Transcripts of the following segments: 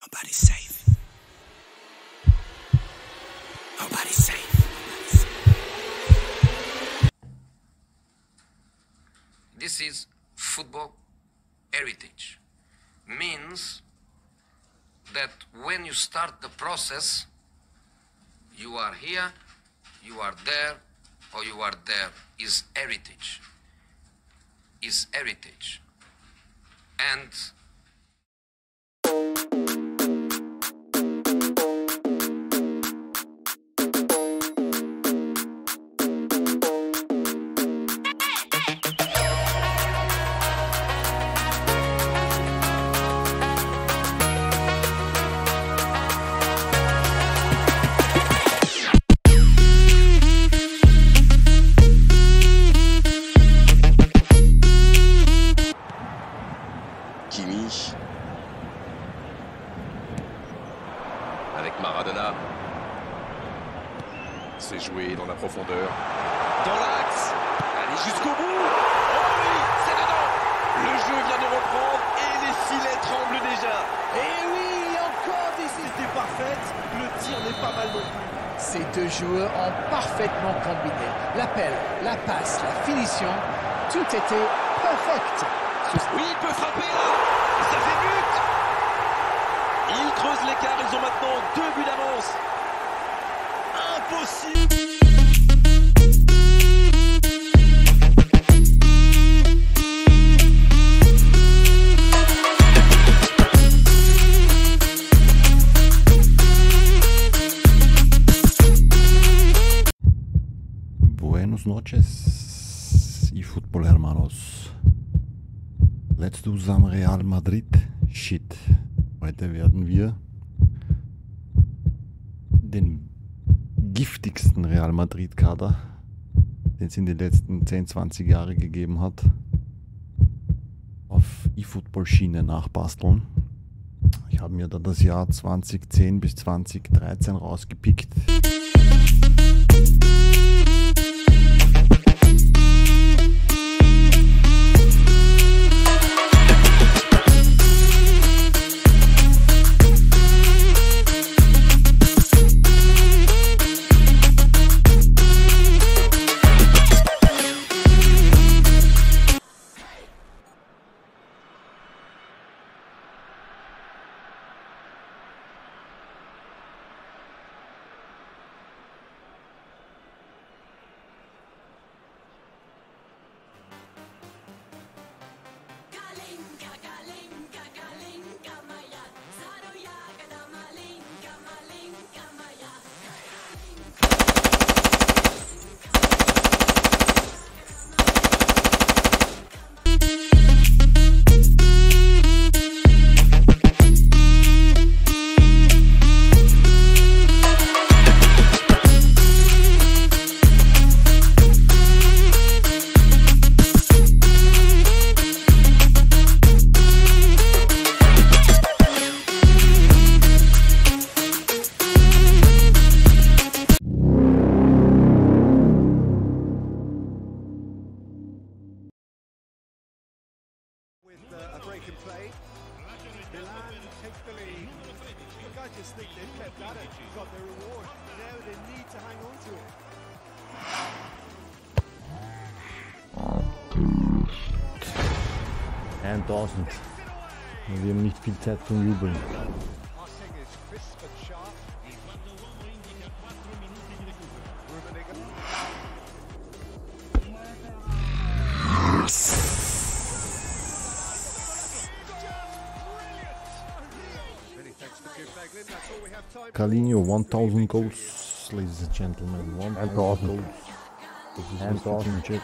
Nobody's safe. Nobody's safe. This is football heritage. Means that when you start the process, you are here, you are there, or you are there. Is heritage. Is heritage. And avec Maradona. C'est joué dans la profondeur. Dans l'axe. Allez jusqu'au bout. Oh oui, c'est dedans. Le jeu vient de reprendre et les filets tremblent déjà. Et oui, encore des idées parfaites. Le tir n'est pas mal non plus. Ces deux joueurs ont parfaitement combiné. L'appel, la passe, la finition, tout était perfect. Oui, il peut frapper là. Ça fait but. Ils creusent l'écart, ils ont maintenant 2 buts d'avance. Impossible. Buenos noches, eFootball hermanos. Let's do some Real Madrid shit. Heute werden wir den giftigsten Real Madrid Kader, den es in den letzten 10-20 Jahre gegeben hat, auf eFootball Schiene nachbasteln. Ich habe mir da das Jahr 2010 bis 2013 rausgepickt. A break and play. Milan take the lead. Look, I just think they've kept at it, got their reward. Now they need to hang on to it. 1000. Wir haben nicht viel Zeit zum Jubeln. Passing is crisp and sharp. Many thanks to Jim Beglin. That's all we have time for. Carlinho, 1000 goals, ladies and gentlemen. 1000 goals. Das ist 1000 Check.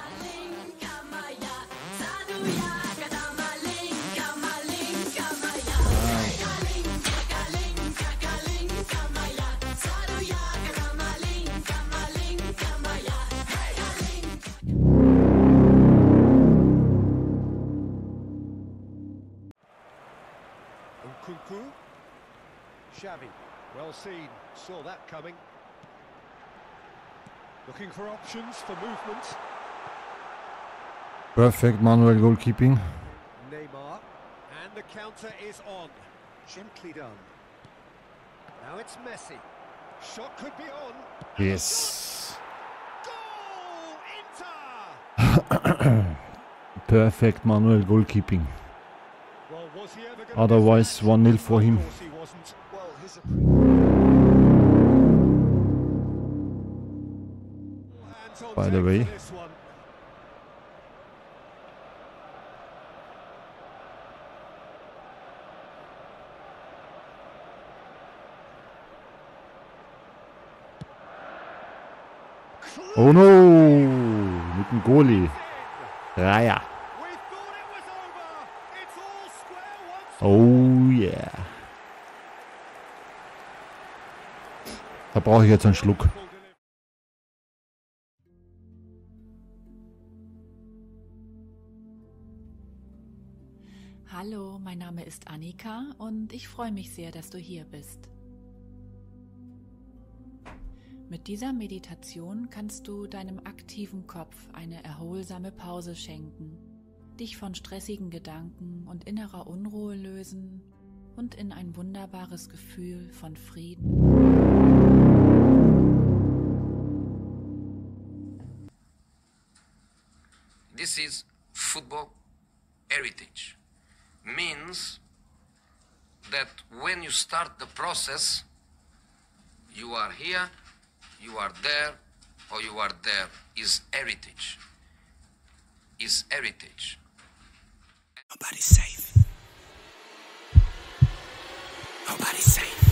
Nkunku. Xavi, well seen, saw that coming. Looking for options for movement. Perfect manual goalkeeping. Neymar, and the counter is on. Gently done. Now it's Messi. Shot could be on. Yes. Goal! Inter! Perfect manual goalkeeping. Well, was he ever gonna Otherwise, 1-0 for him. Of course he wasn't. Well, his hands on By the deck way. for this one. Oh no! Mit dem Goalie. Dreier. We thought it was over. It's all square once Oh yeah. Da brauche ich jetzt einen Schluck. Hallo, mein Name ist Annika und ich freue mich sehr, dass du hier bist. Mit dieser Meditation kannst du deinem aktiven Kopf eine erholsame Pause schenken, dich von stressigen Gedanken und innerer Unruhe lösen und in ein wunderbares Gefühl von Frieden. This is football heritage. Means that when you start the process, you are here, you are there, or you are there. Is heritage. Is heritage. Nobody's safe. Nobody's safe.